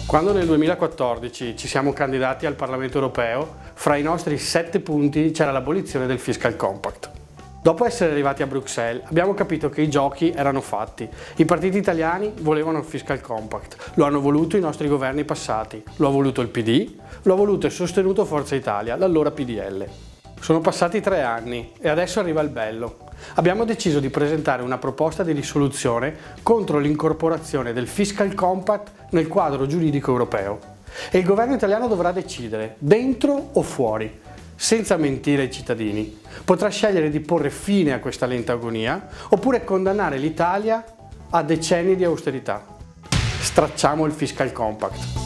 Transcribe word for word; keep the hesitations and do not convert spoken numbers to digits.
Quando nel duemilaquattordici ci siamo candidati al Parlamento europeo, fra i nostri sette punti c'era l'abolizione del Fiscal Compact. Dopo essere arrivati a Bruxelles abbiamo capito che i giochi erano fatti. I partiti italiani volevano il Fiscal Compact, lo hanno voluto i nostri governi passati, lo ha voluto il P D, lo ha voluto e sostenuto Forza Italia, l'allora P D L. Sono passati tre anni e adesso arriva il bello. Abbiamo deciso di presentare una proposta di risoluzione contro l'incorporazione del Fiscal Compact nel quadro giuridico europeo. E il governo italiano dovrà decidere, dentro o fuori, senza mentire ai cittadini. Potrà scegliere di porre fine a questa lenta agonia oppure condannare l'Italia a decenni di austerità. Stracciamo il Fiscal Compact.